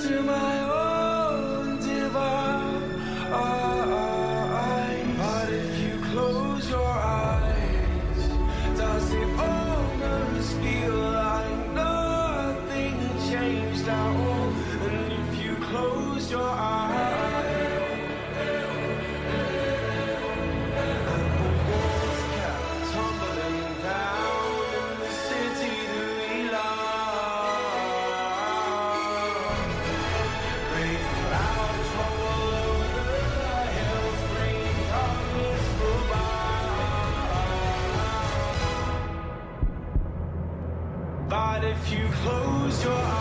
to my own divine. But if you close your eyes, does it almost feel like nothing changed at all? And if you close your eyes, and the walls kept tumbling down in the city that we love, rain clouds roll over the hills, bring darkness goodbye. But if you close your eyes,